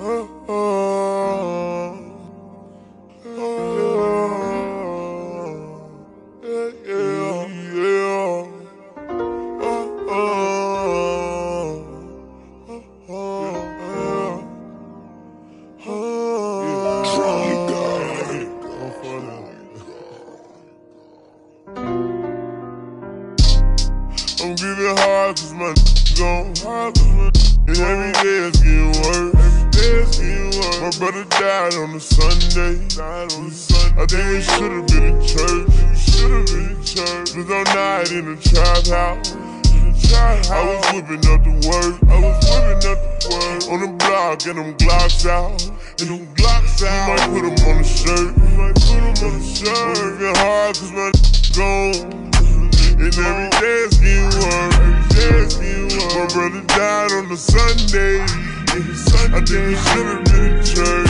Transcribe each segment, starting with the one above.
I'm getting hard cause my gone hard, and every day it's getting worse. My brother died on a Sunday. I think we should've been in church. Was all night in the trap house. I was whipping up the work. On the block and them Glocks out. You might put them on the shirt. I'm getting hard cause my gone. And every day it's getting worse. My brother died on a Sunday. I think we should've been in church.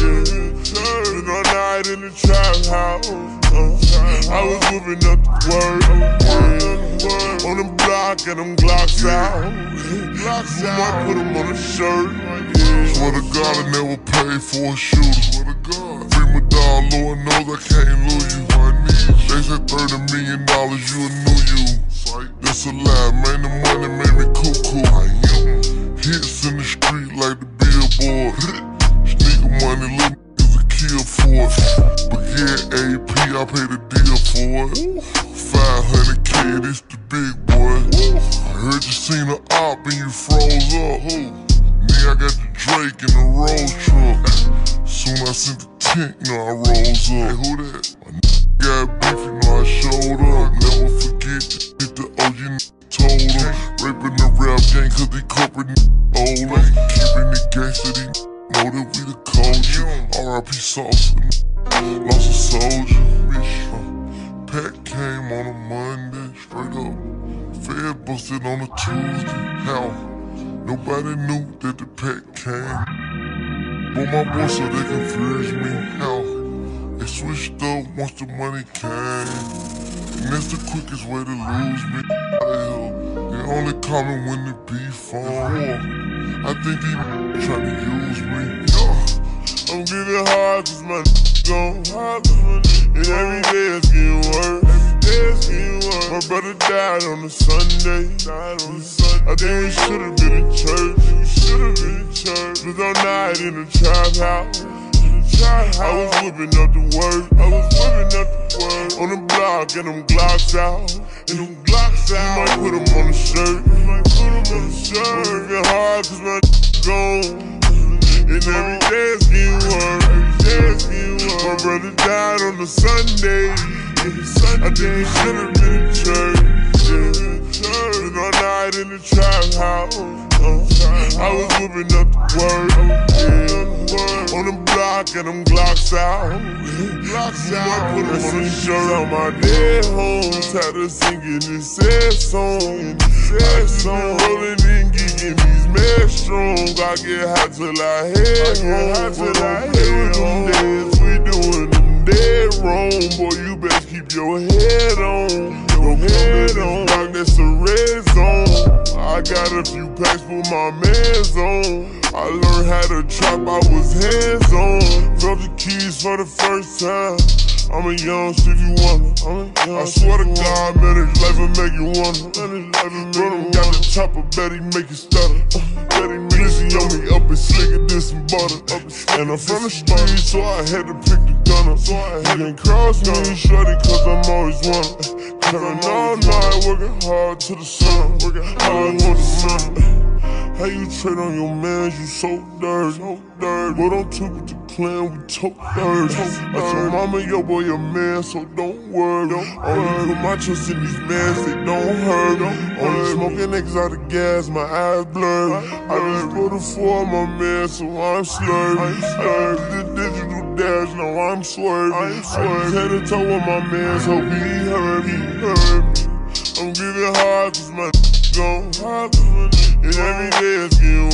Been all night in the trap house. I was whipping up the work. On the block and them Glocks out. You might put them on a shirt. Swear to God I never paid for a shooter. Free my dog, Lord knows I can't lose you. They said $30 million, you a new you. That's a lie, man, the money made me cuckoo. Hits in the street like the billboard. Sneaker money, little niggas a kill for it. But yeah, AP, I paid a deal for it. 500K, this the big boy. I heard you seen an op and you froze up. Nigga, I got the Drake in the Rolls truck. Soon I sent the tent, you know I rose up. Hey, who that? My nigga got beef, you know I showed up. Never forget the shit the OG told him. Raping the rap gang cause they corporate older. Keeping the gangsta, they know that we the culture. R.I.P. Sauce, lost a soldier. Pack came on a Monday, straight up. Fed busted on a Tuesday. How? Nobody knew that the pack came. But my boys so they confused me. How? They switched up once the money came. And that's the quickest way to lose me. They only call me when the beef on. I think they try to use me. I'm getting hard cause my gone. And every day it's getting worse. My brother died on a Sunday. I think we should've been in church. Was all night in the trap house. I was whipping up the work. On the block and them Glocks out. You might put them on the shirt. Working hard cause my gone. And every day it's getting worse. My brother died on a Sunday. I think we should've been in church. Been all night in the trap house. I was whipping up the work. On the block and them Glocks out. I put them on the shirt. On my dead homes, had to singing this sad song. I just been rolling and geeking these mad strong. I get hot till I head home. We don't play with them days, we doing them dead wrong. Boy, you best keep your head on. Dog, that's a red zone. I got a few packs for my man's on. I learned how to trap, I was hands on. Felt the keys for the first time. I'm a young shit you wanna. I swear to God, man, this life will make you wanna. Brother got the chopper, bet he make it stutter. Bet he glizzy on me up and slicker than some butter. And I'm from the street, so I had to pick the gun up. You can't cross me, shorty, cause I'm always wanna. Cause all night, working hard to the sun. Hard to the sun. How you trade on your man, you so dirty. But I'm two with the clan, we tote dirty. I told mama, yo boy, your man, so don't worry. Only put my trust in these mans, they don't hurt. Only smoking exotic gas, my eyes blurred. I just put a 4 on my man, so I'm slurred. I did the digital dash, now I'm swerving. I just had to talk with my man, so he heard me. I'm getting hard cause my gone. And every day it's getting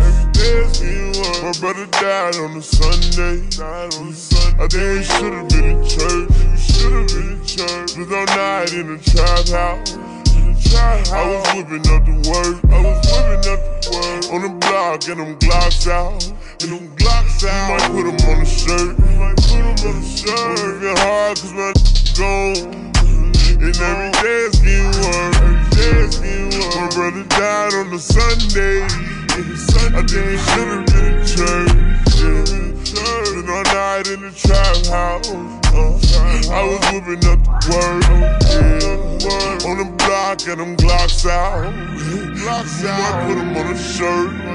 worse. My brother died on a Sunday. I think we should've been in church. Was all night in the trap house. I was whipping up the work. On the block and them Glocks out. Might put them on the shirt. Working hard cause my gone. And every day it's getting worse. My brother died on the Sunday. I think he should've been in church. Been all night in the trap house. I was whipping up the work. On the block and them Glocks out. Might put them on a shirt.